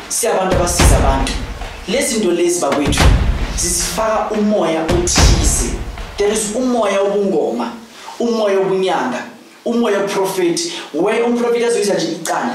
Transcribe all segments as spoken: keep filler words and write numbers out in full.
siyabantu abasiza abantu. Lezi zinto lezi bakwethu zisifaka umoya othize. There is umoya obungoma, umoya obunyanga, umoya prophet, where umprofeti azoyisa nje icala.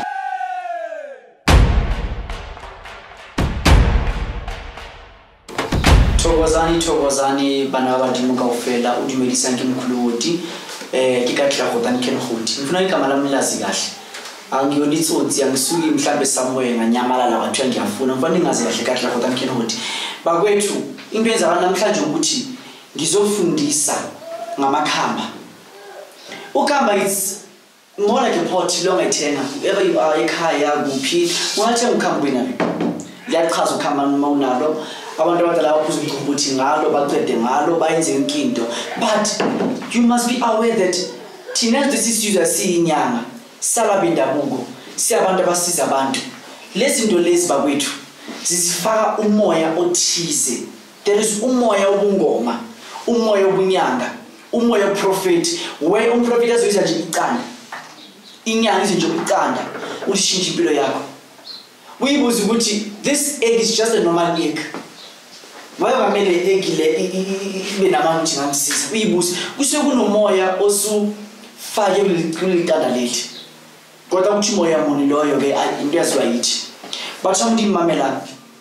Thokozani thokozani bana abadimuka ufela udimelisa nkimkhuludi eh kikatla godani kenkhudi. Ngifuna igama lami lazi kahle. Angiyonitsotsi angisuki mhlambe somewhere nganyamalala wathi ngiyafuna mfana ingaze kahle kahle godani kenkhudi. Bakwethu into yenza namhlanje ukuthi ngizofundisa ngamakhamba. Ukhamba is more like a pot long ethenga. Wherever you are ekhaya kuphi ungathenga ukhamba wena. Liyachaza ukhamba noma unalo. Abantu abadala baphuza ukuthi ngalo baqede ngalo bayenze inkinto. But you must be aware that thina sisizwe siyinyanga salabindabuko siyabantu abasiza abantu. Lezi zinto lezi bakwethu zisifaka umoya othize. There is umoya obungoma, umoya obunyanga, umoya prophet, where umprofeti azoyisa nje icala. Inyanga izinto icanda ulishintsha impilo yakho. Uyibuza ukuthi this egg is just a normal egg. Whatever mele egg le ibe namanzi ngamsisa. Uyibuza kuse kunomoya osu fake kulicanda leli. Kodwa ukuthi moya muni loyo ke into yaziwa yithi. Batha umuntu imamela.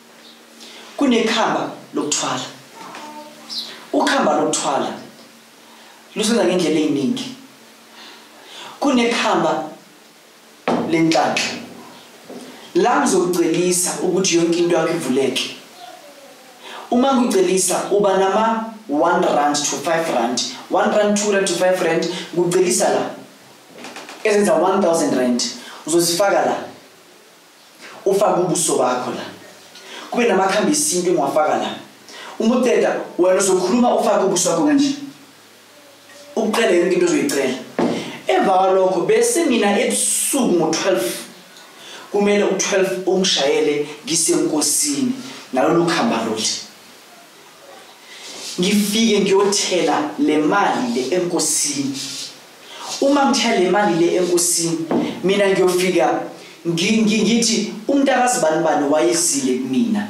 Kunekhamba lokuthwala. Ukhamba lokuthwala lusenza ngendlela eziningi. Kunekhamba lenhlanhla. La ngizokucelisa ukuthi yonke into yakho ivuleke. Uma ngikucelisa uba nama one rand to five rand, one rand, two rand to five rand, ngikucelisa la ezenza one thousand rand uzozifaka la. Ufaka ubuso bakho la. Kube namakhambi esintu engwafaka la. Umuthetha wena uzokhuluma ufaka ubuso bakho kanje. Uqale yonke into ozoyicela. Emva kwalokho bese mina ebusuku ngo twelve kumele u twelve ungishayele ngisenkosini nalolu khamba lolu. Ngifike ngiyothela le mali le enkosini. Uma ngithela le mali le enkosini mina ngiyofika ngithi umntakazi bani bani wayezile kumina.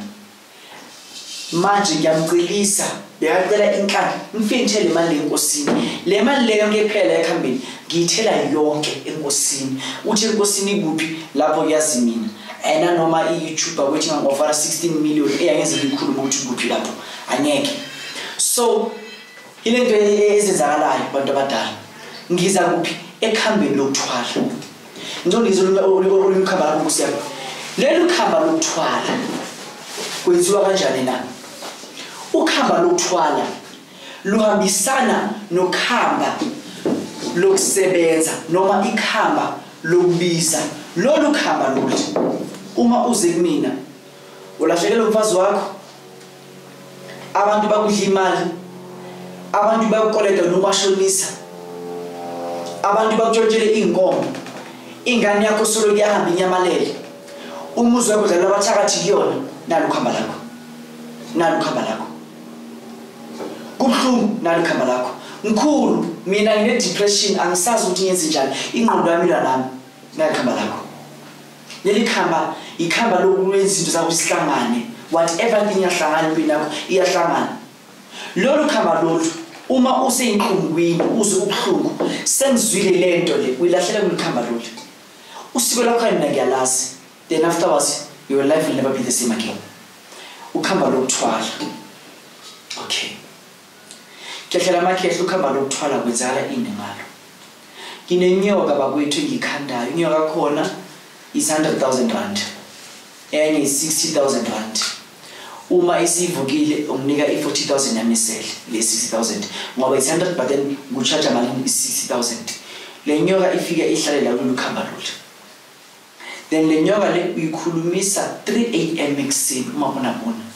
Manje ngiyamcilisa beyacela inkani ngifike ngithele imali enkosini. Le mali leyo ngephela ekhambeni ngiyithela yonke enkosini. Uthi enkosini ikuphi lapho kuyazi mina. Ena noma iYouTuber wethi ngofara sixteen million eyangenza ikhuluma ukuthi kuphi lapho anyeke. So ilento ezenzakalayo abantu abadala ngiza kuphi ekhambeni lokuthwala. Ngizonizwe olukhamba lokusiya. Lelo khamba lokuthwala kwenziwa kanjani na? Ukhamba lokuthwala luhambisana nokhamba lokusebenza noma ikhamba lokubiza. Lolu khamba luthi uma uze kumina ulahlekelwe umfazi wakho, abantu bakudla imali, abantu bakukoleta nomashonisa, abantu bakutshontshele inkomo, ingane yakho solo kuyahamba inyamalele, umuzi wakho dlala abathakathi kuyona. Nalo khamba lakho, nalo khamba lakho kubhlungu, nalo khamba lakho mkhulu. Mina ngine depression angisazi ukuthi ngenze njani, ingqondo yami ila nami. Nalo khamba lakho. Leli khamba ikhamba lokwenza izinto zakho sihlangane. Whatever thing yahlangana empini yakho iyahlangana. Lolu khamba lolu uma useyinqungwini uze ubhlungu sengizwile lento le uyilahlela kulikhamba lolu. Usiko lakho mina ngiyalazi. Then afterwards your life will never be the same again. Ukhamba lokuthwala. Okay. Kehlela makhehla ukhamba lokuthwala kwenzakala ini ngalo. Nginenyoka bakwethu engikhandayo. Inyoka khona is one hundred thousand rand. Enye is sixty thousand rand. Uma isivukile unginika i forty thousand yamisele le sixty thousand. Ngoba is one hundred but then ngicharge malini is sixty thousand. Le nyoka ifike ihlale la kulikhamba lolu. Then le nyoka le uyikhulumisa three A M ekseni uma bona bona.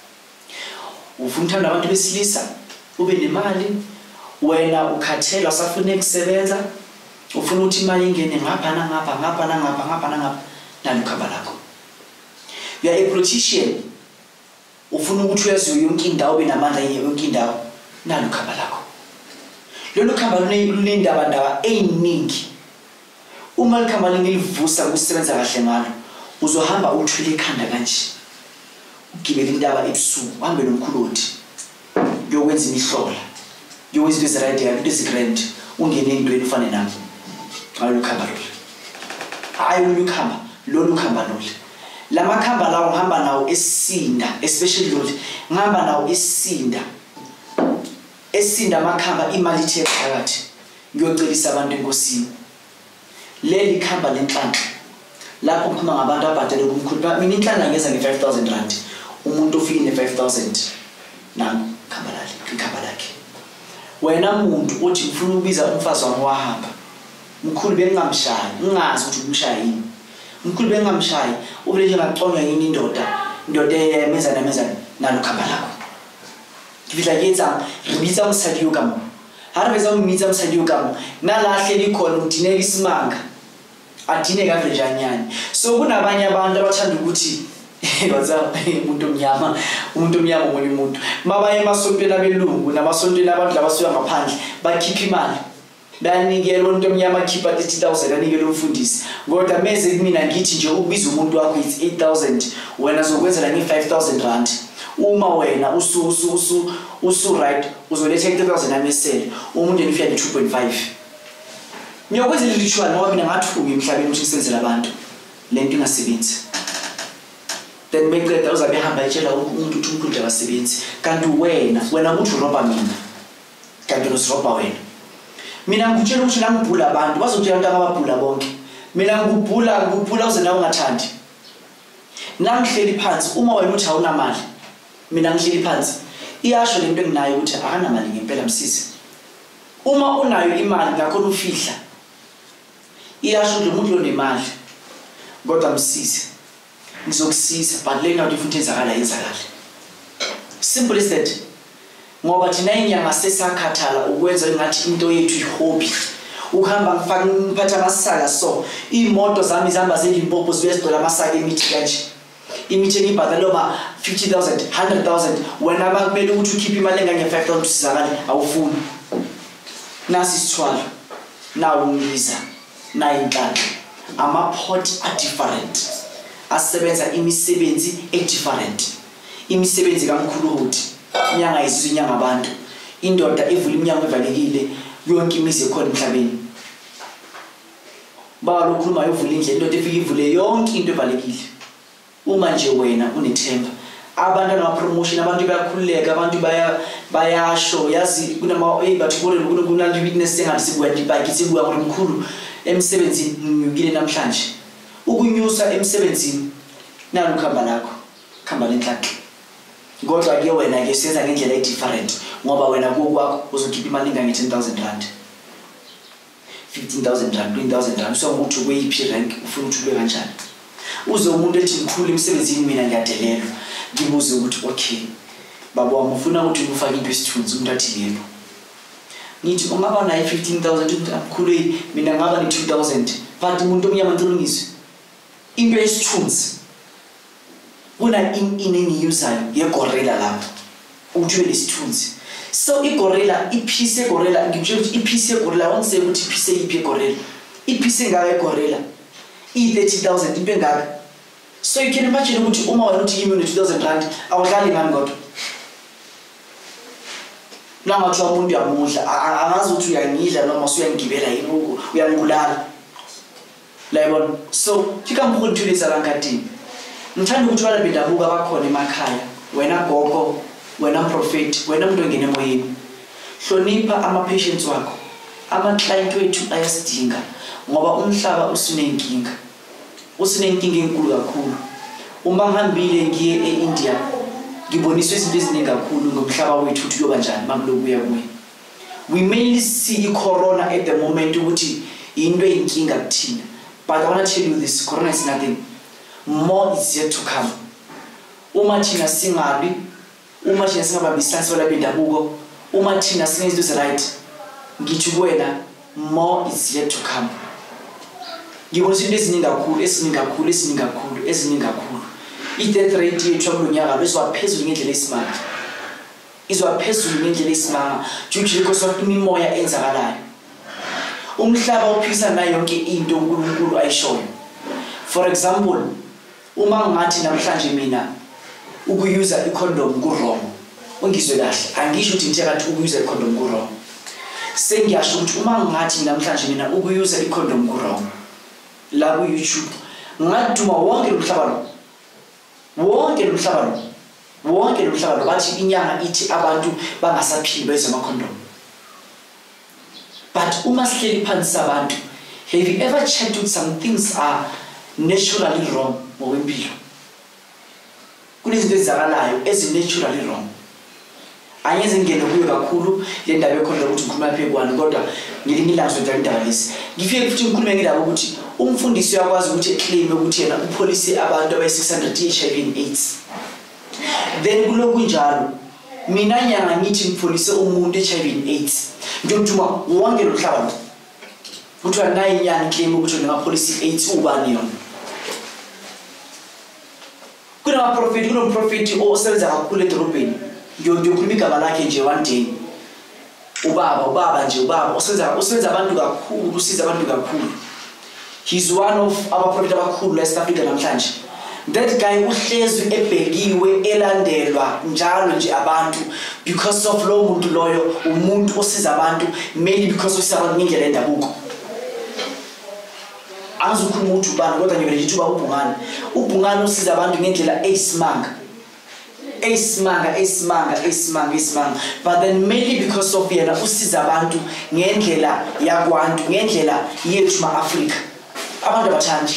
Ufuna uthanda abantu besilisa ube nemali wena ukhathela usafuna ukusebenza ufuna ukuthi imali ingene ngapha na ngapha ngapha na ngapha ngapha na ngapha nalo khamba lakho. You are a politician ufuna ukuthi uyaziyo yonke indawo benamandla yonke indawo nalo khamba lakho. Lolu khamba lunendaba ndaba eziningi. Uma likhamba lingilivusa ukusebenza kahle ngalo uzohamba uthule ikhanda kanje ugibele intaba ebusuku uhambe nomkhuloti uyokwenza imihlola uyokwenza into eziright into ezigrand ungene entweni ufane nami ngalo khamba lo hayi ukhamba lo khamba lo lama khamba lawo uhamba nawo esinda especially lo ngihamba nawo esinda esinda amakhamba imali ithe phakathi ngiyocelisa abantu enkosini leli khamba lenhlanhla lapho kukhuma ngabantu abadala kumkhulu mina inhlanhla ngeza nge five thousand rand umuntu ufike ne five thousand nami khamba lali ikhamba lakhe wena umuntu uthi ufuna ukubiza umfazi wami wahamba mkhulu bengamshayi ngingazi ukuthi umshaya yini mkhulu bengamshayi uvele nje ngaconywa yini indoda indoda eyemeza nameza nalo khamba lakho ngifika yetsa ribitsa umsadi yokamo haribeza umitsa umsadi yokamo nalahle likhona udineka isimanga adine kave njanyani so kunabanye abantu abathanda ukuthi baza umuntu omnyama umuntu omnyama omunye umuntu mabaye emasontweni abelungu namasontweni abantu labasuka ngaphandle bakhipha imali banikela umuntu omnyama khipha thirty thousand anikele umfundisi kodwa meze kumina ngithi nje ukubiza umuntu wakho it's eight thousand wena zokwenza la nge five thousand rand uma wena usu usu usu usu right uzoletha eight thousand amesele umuntu enifika ne two point five ngiyokwenza le ritual ngoba mina ngathuka emhlabeni ukuthi ngisenzele abantu lento ingasebenzi then meqeda uzabe hamba etshela umuntu ukuthi umuntu akasebenzi kanti wena wena uthi uroba mina kanti usiroba wena mina ngikutshela ukuthi la ngibhula abantu bazotshela ukuthi ababhula bonke mina ngikubhula ngikubhula uze nawe ungathandi nangihleli phansi uma wena uthi awuna mali mina ngihleli phansi iyasho lento enginayo ukuthi akana mali ngempela msisi uma unayo imali ngakhona ufihla iyasho ukuthi umuntu onemali kodwa msisi ngizokusiza but lena uthi futhi enzakala enzakala simple as that ngoba thina inyanga sesakhathala ukwenza ngathi into yethu ihobby ukuhamba ngifaka ngiphatha amasaka so imoto zami zihamba zelimpopo zibezidola amasaka emithi kanje imithi engibhadala loba fifty thousand one hundred thousand wena bakumele ukuthi ukhiphe imali engange five thousand usizakale awufuni nasi isithwalo nawo umliza na inhlalo ama pot are different asebenza imisebenzi e different imisebenzi kaMkhuluhoti inyanga yesizwe inyanga abantu indoda evula iminyango evalekile yonke imizi ekhona emhlabeni baba lokhuluma yovula indlela indoda efika ivule yonke into evalekile uma nje wena unethemba abantu ama promotion abantu bayakhululeka abantu baya bayasho yazi kunama hey bathi kore kunala witness engathi sibuya dibaki sibuya ngomkhulu emsebenzini ngiyukile namhlanje ukunyusa emsebenzini nalo khamba lakho khamba lenhlaqi kodwa ke wena ke senza ngendlela e different ngoba wena kokwakho uzokhipha imali engange ten thousand rand fifteen thousand rand twenty thousand rand so umuntu kuyiphi rank ufuna uthule kanjani uze umuntu ethi ngikhulu emsebenzini mina ngiyadelelwa ngibuze ukuthi okay baba wami ufuna ukuthi ufake into esithunzi umuntu athi yebo ngithi ungaba nayo fifteen thousand umuntu akukhulu mina ngaba ne two thousand but umuntu omnyama ntilungizwe into esithunzi kuna in inengiusayo yegorilla lapho uthi lesithunzi so igorilla iphise gorilla ngitshela ukuthi iphise gorilla onse ukuthi iphise iphi gorilla iphise ngaka igorilla i thirty thousand into engaka so you can imagine ukuthi uma wena uthi yimi ne two thousand rand awudlali ngani kodwa langathi umuntu uyamudla angazi ukuthi uyangidla noma usuyangibela yini uyangibulala la yibona so fika mkhulu thulisa lankatini ngithanda ukuthi wala bendabuka abakhona emakhaya wena gogo wena prophet wena umuntu ongene emoyeni hlonipha ama patients wakho ama client wethu ayasidinga ngoba umhlaba usunenkinga usunenkinga enkulu kakhulu uma ngihambile ngiye eIndia ngiboniswe izinto eziningi kakhulu ngomhlaba wethu ukuthi kuyoba njani makulokuya kuye we mainly see corona at the moment ukuthi into eyinkinga kuthina but I want to tell you this corona is nothing more is yet to come uma thina singabi uma thina singabambisana wala bendabuko uma thina singenza izinto right ngithi kuwena more is yet to come ngibona izinto eziningi kakhulu esiningi kakhulu esiningi kakhulu eziningi kakhulu i-death rate yethu kulonyaka beswa phezulu ngendlela esimanga izwa phezulu ngendlela esimanga juju because of imimoya enzakalayo umhlaba uphisa nayo yonke into uNkulunkulu ayishoyo for example uma ngathi namhlanje mina ukuyuza icondom ku wrong ungizwe kahle angisho ukuthi ngithe kathi ukuyuza icondom ku wrong sengiyasho ukuthi uma ngathi namhlanje mina ukuyuza icondom ku wrong la ku YouTube ngaduma wonke lomhlaba lo wonke lomhlaba lo wonke lomhlaba lo bathi inyanga ithi abantu bangasaphili beze ama condom. But uma sihleli phansi sabantu, have you ever checked with some things are naturally wrong ngokwempilo? Kunezinto ezizakalayo ezi naturally wrong. Anyeze ngene kuyo kakhulu le ndaba ekhona ukuthi ngikhuluma phe kwani kodwa ngilingi lazo indaba lezi. Ngifike futhi ngikhulume ngindaba ukuthi umfundisi uyakwazi ukuthi eclaim ukuthi yena upolice abantu abayi six hundred H I V and AIDS. Then kuloku njalo mina nyanga ngithi ngipolice umuntu H I V and AIDS. Ngiyomthuma wonke lo mhlaba lo. Kuthiwa nayi nyanga claim ukuthi ngingapolice AIDS ubani yona. Kuna prophet kuna prophet osebenza kakhulu edorobheni. Ngiyokhuluma igama lakhe nje one day. Ubaba ubaba nje ubaba osebenza osebenza abantu kakhulu usiza abantu kakhulu. He's one of our prophet abakhulu la South Africa namhlanje. That guy uhlezi ebhekiwe elandelwa njalo nje abantu because of lo muntu loyo umuntu osiza abantu mainly because of abantu ngendlela yendabuko. Angizukhuluma ukuthi ubani kodwa ngivele ngithi ubungane ubungane usiza abantu ngendlela eyisimanga eyisimanga eyisimanga eyisimanga eyisimanga but then mainly because of yena usiza abantu ngendlela yakwantu ngendlela yethu ma-Afrika abantu abathandi.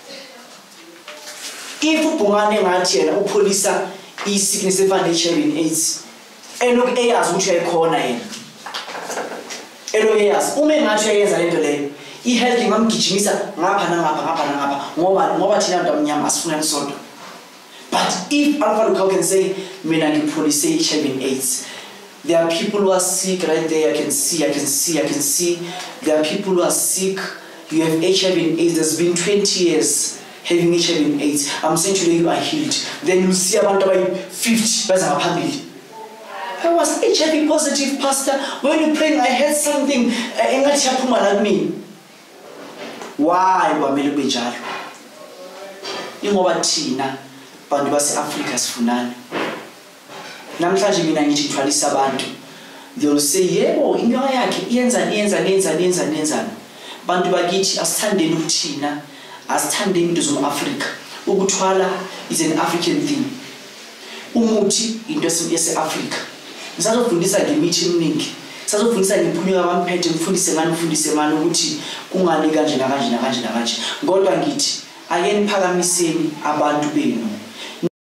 If ubungane ngathi yena upolisa i-sickness efana H I V and AIDS elokhu eyazi ukuthi uyayikhona yena elokhu eyazi uma engathi uyayenza lento leyo i-health ngamgijimisa ngapha nangapha ngapha nangapha ngoba ngoba thina abantu abamnyama asifuna kusodwa. But if Alpha Lukau can say mina ngipolice H I V and AIDS, there are people who are sick right there. I can see, I can see, I can see. There are people who are sick. You have H I V and AIDS. There's been twenty years having H I V and AIDS. I'm saying today you are healed. Then you see about fifty by the family. I was H I V positive, Pastor. When you praying, I heard something. Like me. Why? Wamele bejalo. Ingoba thina bantu base Africa sifunana. Namhlanje mina ngithi thwalisa abantu. They will say, "Yebo, inyoka yakhe iyenza iyenza nenza nenza nenza." Bantu bakithi asithandeni ukuthina, asithandeni into zomAfrika. Ukuthwala is an African thing. Umuthi into yase-Africa. Ngisazofundisa ngemithi eminingi. Ngisazofundisa ngemphunyuka kaMphethe, ngifundise ngani ngifundise ngani ukuthi kungani kanje na kanje na kanje na kanje. Kodwa ngithi ake niphakamiseni abantu benu.